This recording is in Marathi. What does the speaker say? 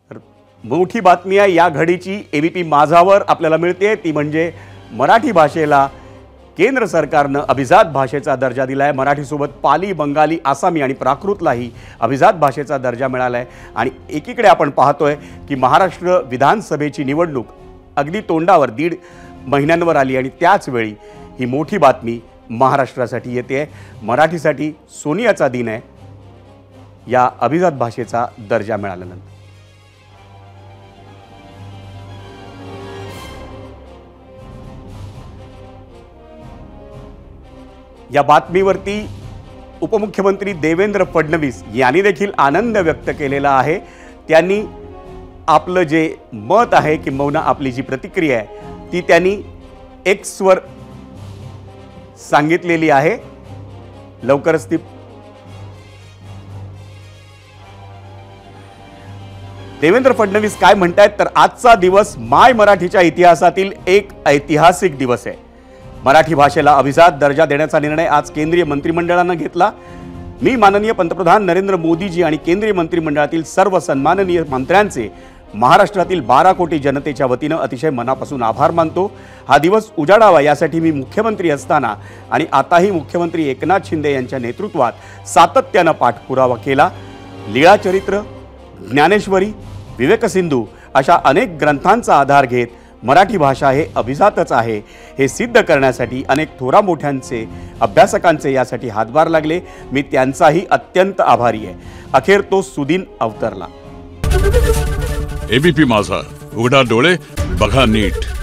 मोठी बातमी आहे या घडीची एबीपी माझावर आपल्याला मिळते, ती म्हणजे मराठी भाषेला केंद्र सरकारनं अभिजात भाषेचा दर्जा दिला आहे। मराठीसोबत पाली, बंगाली, आसामी आणि प्राकृतलाही अभिजात भाषेचा दर्जा मिळाला आहे। आणि एकीकडे आपण पाहतोय की महाराष्ट्र विधानसभेची निवडणूक अगदी तोंडावर 1.5 महिन्यांवर आली आणि त्याच वेळी ही मोठी बातमी महाराष्ट्रासाठी येते आहे। मराठीसाठी सोनियाचा दिन आहे या अभिजात भाषेचा दर्जा मिळाल्यानंतर। या बातमीवरती उपमुख्यमंत्री देवेंद्र फडणवीस यांनी देखील आनंद व्यक्त केलेला आहे। त्यांनी आपलं जे मत आहे किंबहुना आपली जी प्रतिक्रिया आहे ती त्यांनी एक्सवर सांगितलेली आहे। लवकरच ती देवेंद्र फडणवीस काय म्हणतायत तर आजचा दिवस माय मराठीच्या इतिहासातील एक ऐतिहासिक दिवस आहे। मराठी भाषेला अभिजात दर्जा देण्याचा निर्णय आज केंद्रीय मंत्रिमंडळानं घेतला। मी माननीय पंतप्रधान नरेंद्र मोदीजी आणि केंद्रीय मंत्रिमंडळातील सर्व सन्माननीय मंत्र्यांचे महाराष्ट्रातील 12 कोटी जनतेच्या वतीनं अतिशय मनापासून आभार मानतो। हा दिवस उजाडावा यासाठी मी मुख्यमंत्री असताना आणि आताही मुख्यमंत्री एकनाथ शिंदे यांच्या नेतृत्वात सातत्यानं पाठपुरावा केला। लीळाचरित्र, ज्ञानेश्वरी, विवेकसिंधू अशा अनेक ग्रंथांचा आधार घेत मराठी भाषा हे अभिजातच आहे हे सिद्ध करण्यासाठी अनेक थोरा मोठ्यांचे अभ्यासकांचे यासाठी हातभार लागले। मी त्यांचाही अत्यंत आभारी आहे। अखेर तो सुदिन अवतरला। एबीपी माझा, उघडा डोळे बघा नीट।